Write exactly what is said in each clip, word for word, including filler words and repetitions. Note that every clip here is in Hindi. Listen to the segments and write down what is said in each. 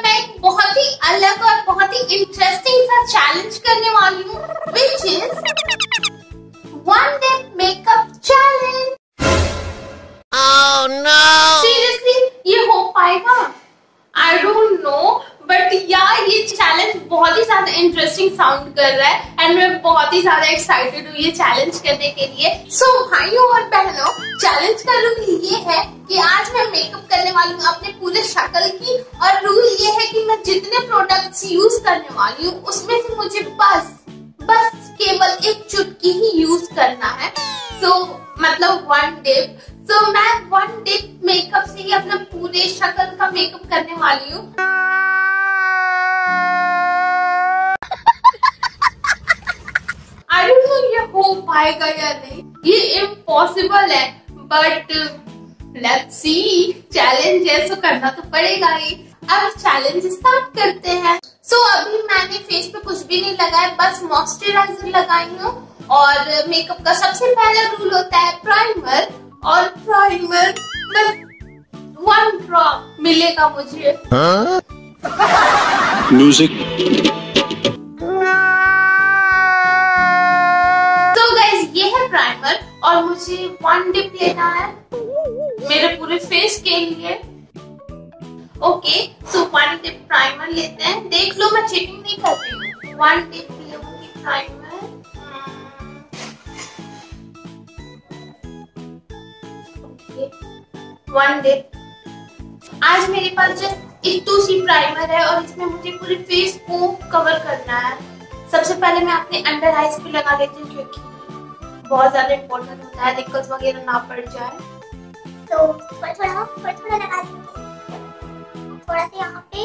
मैं एक बहुत ही अलग और बहुत ही इंटरेस्टिंग सा चैलेंज करने वाली हूँ, which is one day makeup challenge. Oh no! Seriously ये हो पाएगा? आई डोंट नो, बट यार ये चैलेंज बहुत ही ज्यादा इंटरेस्टिंग साउंड कर रहा है एंड मैं बहुत ही ज्यादा एक्साइटेड हूँ ये चैलेंज करने के लिए। सो so, भाइयों और बहनों, चैलेंज का रूल ये है कि आज मैं मेकअप करने वाली हूँ अपने पूरे शक्ल की, और रूल ये है कि मैं जितने प्रोडक्ट्स यूज करने वाली हूँ उसमें से मुझे बस बस केवल एक चुटकी ही यूज करना है। सो so, मतलब वन डिप। तो so, मैं वन डिप मेकअप से ही अपना पूरे शक्ल का मेकअप करने वाली हूँ। आई डोंट नो ये हो पाएगा या नहीं, ये इम्पॉसिबल है, बट लेट्स सी। चैलेंज है तो करना तो पड़ेगा ही। अब चैलेंज स्टार्ट करते हैं। सो so, अभी मैंने फेस पे कुछ भी नहीं लगाया, बस मॉइस्चराइजर लगाई हूँ। और मेकअप का सबसे पहला रूल होता है प्राइमर, और प्राइमर वन ड्रॉप मिलेगा मुझे। म्यूजिक। तो गाइस ये है प्राइमर, और मुझे वन डिप लेना है मेरे पूरे फेस के लिए। Okay, so one dip primer लेते हैं। देख लो मैं चीटिंग नहीं कर रही हूँ। वन डिप लूंगी प्राइमर। One dip. आज मेरे पास जस्ट इतू सी प्राइमर है और इसमें मुझे पूरे फेस को कवर करना है। सबसे पहले मैं अपने अंडर आईज पे लगा लेती हूँ क्योंकि बहुत ज्यादा इम्पोर्टेंट होता है, दिक्कत वगैरह ना पड़ जाए। तो थोड़ा थोड़ा थोड़ा थोड़ा लगा दूंगी, थोड़ा सा यहाँ पे,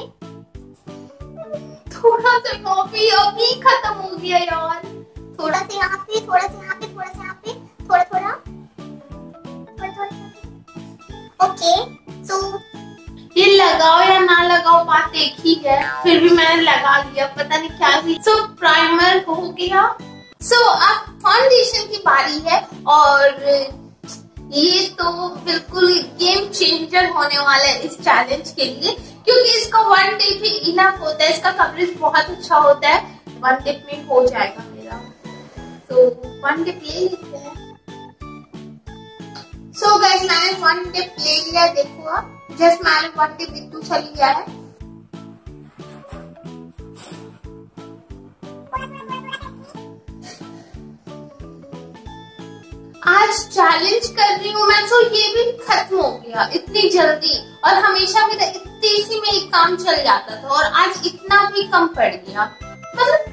थोड़ा सा यहाँ पे, अभी खत्म हो गया यार। थोड़ा सा यहाँ पे, थोड़ा सा यहाँ पे, थोड़ा सा यहाँ पे, थोड़ा थोड़ा थोड़ा थोड़ा। ओके, सो ये लगाओ या ना लगाओ बात एक ही है, फिर भी मैंने लगा लिया, पता नहीं क्या थी। सो so, प्राइमर हो गया। सो so, अब फाउंडेशन की बारी है, और ये तो बिल्कुल गेम चेंजर होने वाला है इस चैलेंज के लिए, क्योंकि इसका वन डिप ही इनफ होता है, इसका कवरेज बहुत अच्छा होता है। वन डिप में हो जाएगा मेरा, तो वन डिप ले लेते हैं। सो so गाइस मैंने वन डिप ले लिया, देखो आप, जस्ट मैंने वन डिप इतू चली गया है। आज चैलेंज कर रही हूँ मैं, तो ये भी खत्म हो गया इतनी जल्दी, और हमेशा मेरा इतनी सी में एक काम चल जाता था, और आज इतना भी कम पड़ गया। मतलब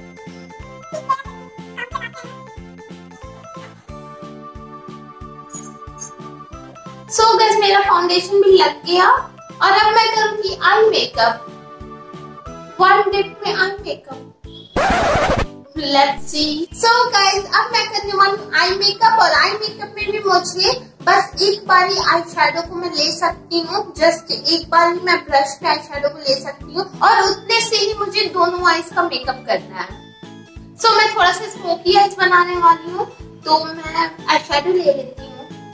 सो so गाइस मेरा फाउंडेशन भी लग गया, और अब मैं करूंगी आई मेकअप। वन डिप में eye makeup. Let's see. So guys अब मैं करने वाली हूँ आई मेकअप, और आई मेकअप में भी मुझे बस एक बार ही आई शैडो को मैं ले सकती हूँ, जस्ट एक बार ही मैं ब्रश पे आई शैडो को ले सकती हूँ, और उतने से ही मुझे दोनों आईज का मेकअप करना है। सो so, मैं थोड़ा सा स्मोकी आईज बनाने वाली हूँ, तो मैं आई शैडो ले लेती हूँ।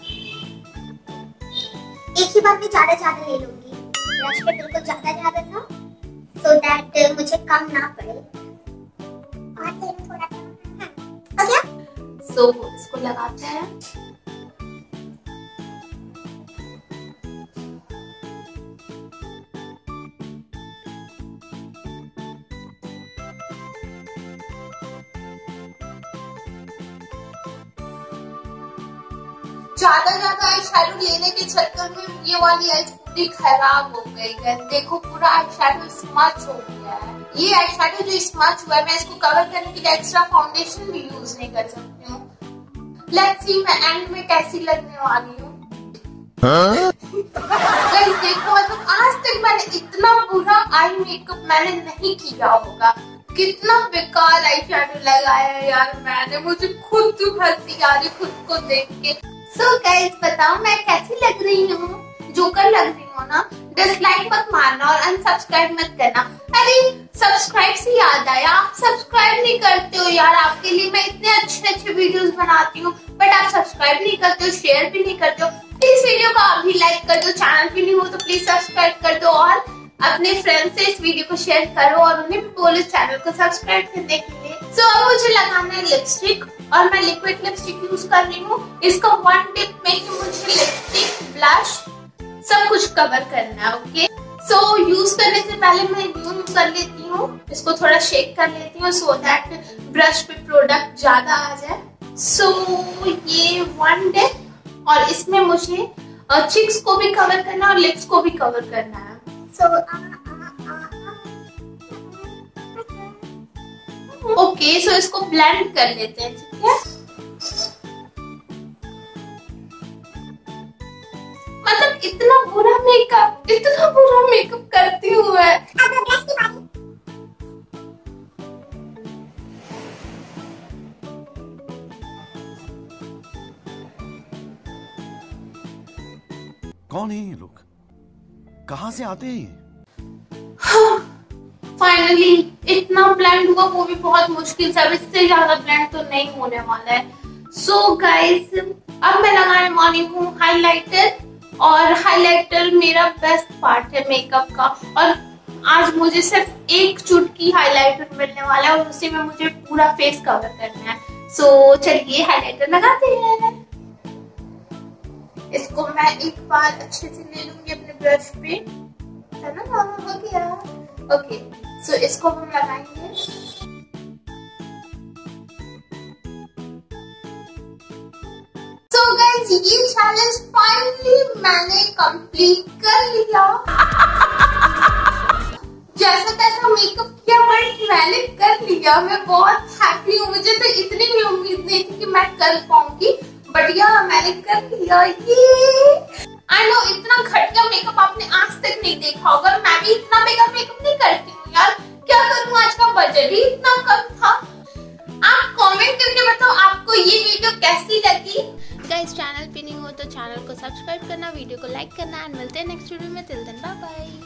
एक ही बार में ज्यादा ज्यादा ले लूंगी, ब्रश पे बिल्कुल ज्यादा ज्यादा था, सो दैट मुझे कम ना पड़े। और ले लूं थोड़ा सा, हो गया। सो इसको लगाते हैं। ज्यादा ज्यादा आई शैडो लेने के चक्कर में ये वाली आईज पूरी खराब हो गई है। देखो पूरा आई शैडो स्मच हो गया है। ये आई शैडो जो स्मच हुआ है, मैं इसको कवर करने के लिए एक्स्ट्रा फाउंडेशन भी यूज नहीं कर सकती हूँ। लेट्स सी मैं एंड में कैसी लगने वाली हूँ। गाइस देखो, मतलब आज तक मैंने इतना बुरा आई मेकअप मैंने नहीं किया होगा। कितना बेकार आई शैडो लगाया है यार मैंने, मुझे खुद हंसी आ रही खुद को देख के। सो so गाइस बताओ मैं कैसी लग रही हूँ? जोकर लग रही हूँ ना? डिसलाइक मत मारना और अनसब्सक्राइब मत करना। अरे सब्सक्राइब से याद आया, आप सब्सक्राइब नहीं करते हो यार। आपके लिए मैं इतने अच्छे अच्छे वीडियोस बनाती हूँ, बट आप सब्सक्राइब नहीं करते हो, शेयर भी नहीं करते हो। प्लीज वीडियो को अभी लाइक कर दो, चैनल पे नहीं हो तो प्लीज सब्सक्राइब कर दो, और अपने फ्रेंड से इस वीडियो को शेयर करो और उन्हें भी बोलो इस चैनल को सब्सक्राइब करने के लिए। सो so, अब मुझे लगाना है लिपस्टिक और मैं लिक्विड लिपस्टिक यूज कर रही हूँ। इसका वन टिप में कि मुझे लिपस्टिक, ब्लश सब कुछ कवर करना है। ओके, सो यूज करने से पहले मैं यूज कर लेती हूँ, इसको थोड़ा शेक कर लेती हूँ सो दैट ब्रश पे प्रोडक्ट ज्यादा आ जाए। सो so, ये वन टिप और इसमें मुझे चिक्स को भी कवर करना है और लिप्स को भी कवर करना है। So, ओके, सो इसको ब्लेंड कर लेते हैं, ठीक है। मतलब इतना बुरा मेकअप, इतना बुरा मेकअप करती हूँ मैं। अब ब्रश की बारी। कौन है ये लोग, कहाँ से आते हैं? फाइनली इतना ब्लेंड हुआ, वो भी बहुत मुश्किल से। अब इससे ज्यादा ब्लेंड तो नहीं होने वाला है। सो so गाइस, अब मैं लगाने वाली हूँ हाइलाइटर और हाइलाइटर मेरा बेस्ट पार्ट है मेकअप का और आज मुझे सिर्फ एक चुटकी हाइलाइटर मिलने वाला है और उसी में मुझे पूरा फेस कवर करना है। सो so, चलिए हाइलाइटर लगाते हैं। इसको मैं एक बार अच्छे से ले लूंगी अपने ब्रश पे, है ना, हो गया। ओके, सो इसको हम लगाएंगे। सो गाइस, ये चैलेंज फाइनली मैंने कंप्लीट कर लिया। जैसा तैसा मेकअप किया बट मैंने कर लिया। मैं बहुत हैप्पी हूँ। मुझे तो इतनी भी उम्मीद नहीं थी कि मैं कर पाऊंगी, बट यार मैंने कर लिया। ये आई नो इतना घटिया मेकअप आपने आज तक नहीं देखा होगा। मैं भी इतना मेकअप मेकअप नहीं करती हूँ यार, क्या करूँ, आज का बजट ही इतना कम था। आप कमेंट करके बताओ आपको ये वीडियो कैसी लगी। गाइस, चैनल पे नहीं हो तो चैनल को सब्सक्राइब करना, वीडियो को लाइक करना एंड मिलते हैं नेक्स्ट वीडियो में। Till then bye bye.